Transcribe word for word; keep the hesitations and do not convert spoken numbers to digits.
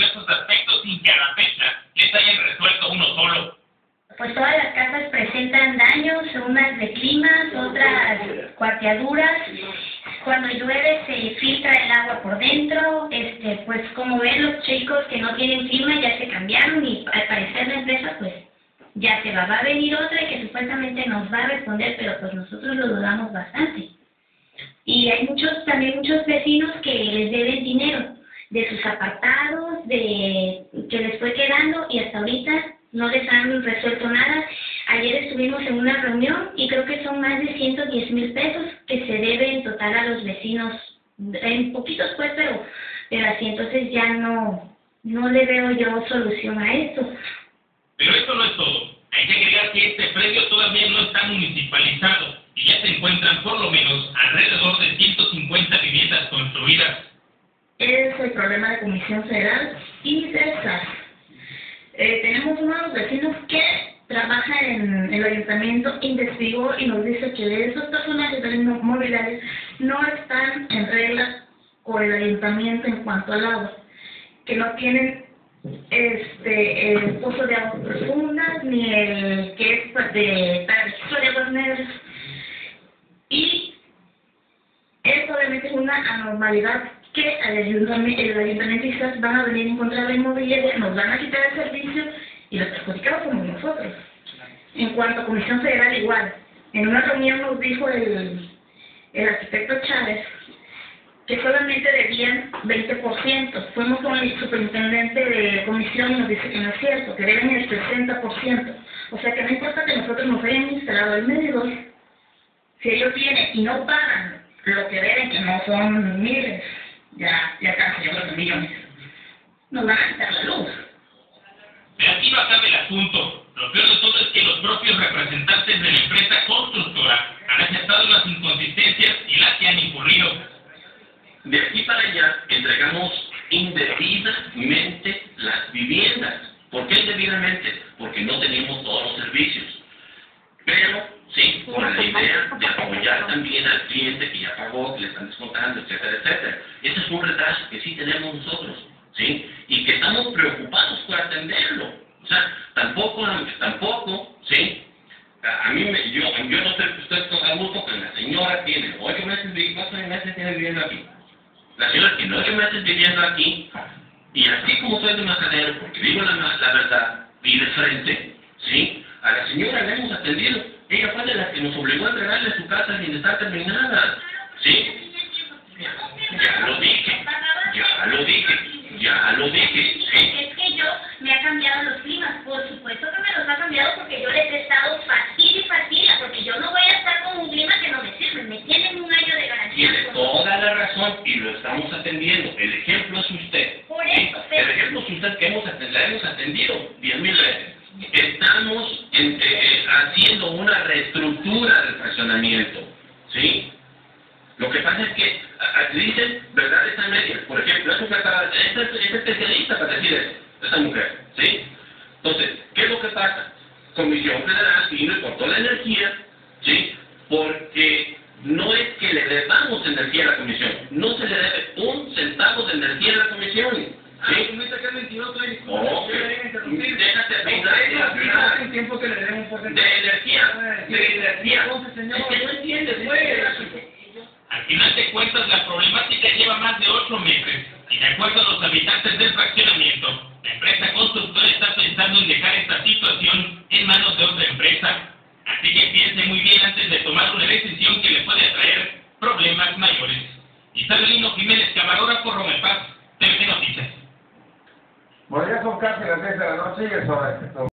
diversos aspectos sin que a la fecha les hayan resuelto uno solo. Pues todas las casas presentan daños, unas de climas, otras cuarteaduras. Cuando llueve se filtra el agua por dentro. Este, pues como ven, los chicos que no tienen firma ya se cambiaron y al parecer la empresa pues ya se va. Va a venir otra y que supuestamente nos va a responder, pero pues nosotros lo dudamos bastante. Y hay muchos, también muchos vecinos que les deben dinero de sus apartados, de que les fue quedando y hasta ahorita no les han resuelto nada. Ayer estuvimos en una reunión y creo que son más de ciento diez mil pesos que se debe en total a los vecinos, en poquitos pues, pero, pero así, entonces ya no, no le veo yo solución a esto. Pero esto no es todo. Hay que agregar que este predio todavía no está municipalizado y ya se encuentran por lo menos alrededor de ciento cincuenta viviendas construidas. Es el problema de Comisión Federal y de S A S. Eh, tenemos uno de los vecinos que trabaja en el ayuntamiento, investigó y nos dice que esos personajes mobiliarios no están en regla con el ayuntamiento en cuanto al agua, que no tienen este el pozo de aguas profundas ni el que es pues, de para registro de aguas negras, y es obviamente una anormalidad que el ayuntamiento, el ayuntamiento y S A S van a venir en contra de la inmobiliaria, nos van a quitar el servicio y los perjudicados somos nosotros. En cuanto a Comisión Federal, igual. En una reunión nos dijo el, el arquitecto Chávez que solamente debían veinte por ciento. Fuimos con el superintendente de comisión y nos dice que no es cierto, que deben el sesenta por ciento. O sea que no importa que nosotros nos hayan instalado el medidor, si ellos vienen y no pagan lo que deben, que no son miles, ya, ya casi yo creo que millones, nos van a quitar la luz. Pero aquí no acaba el asunto. Lo peor de todo es que los propios representantes de la empresa constructora han aceptado las inconsistencias y las que han incurrido. De aquí para allá entregamos indebidamente las viviendas. ¿Por qué indebidamente? Porque no teníamos todos los servicios. Pero, sí, con la idea de apoyar también al cliente que ya pagó, que le están descontando, etcétera, etcétera. Ese es un retraso que sí tenemos nosotros, ¿sí? Y que estamos preocupados por atenderlo. O sea, tampoco, tampoco, ¿sí? A mí, me, yo, yo no sé que usted está a gusto que la señora tiene ocho meses, ¿cuántos meses tiene viviendo aquí? La señora tiene ocho meses viviendo aquí, y así como soy de majadero, porque digo la, la verdad, y de frente, ¿sí? A la señora le hemos atendido. Ella fue de la que nos obligó a entregarle su casa sin estar terminada, ¿sí? Ya lo dije, ya lo dije, ya lo dije, ¿sí? Es que yo me ha cambiado los climas, por supuesto que me los ha cambiado porque yo les he estado fácil y fácil, porque yo no voy a estar con un clima que no me sirve, me tienen un año de garantía. Tiene toda la razón y lo estamos atendiendo. El ejemplo es usted. Por ¿sí? eso, pero... El ejemplo es usted que hemos atendido, la hemos atendido diez mil veces. Estamos en, eh, haciendo una reestructura del fraccionamiento, ¿sí? Lo que pasa es que a, a, dicen verdades a medias. Por ejemplo, es, esta, es, es especialista para decir eso, esta mujer, ¿sí? Entonces, ¿qué es lo que pasa? Comisión Federal vino y cortó la energía, ¿sí? Porque no es que le debamos energía a la comisión, no se le debe un centavo de energía a la comisión. ¿Sí? Ah, ¿tú que es mentiroso y oh, déjate hablar el tiempo que le demos por de energía, de energía. Entonces, señor, es que no entiendes, pues. Al final de cuentas, la problemática lleva más de ocho meses y de acuerdo a los habitantes del fraccionamiento, la empresa constructora está pensando en dejar esta situación en manos de otra empresa. Así que piense muy bien antes de tomar una decisión que le puede traer problemas mayores. Isabelino Jiménez, camarógrafo Romel Paz, T V Noticias. Bueno, ya son casi las diez de la noche y eso es.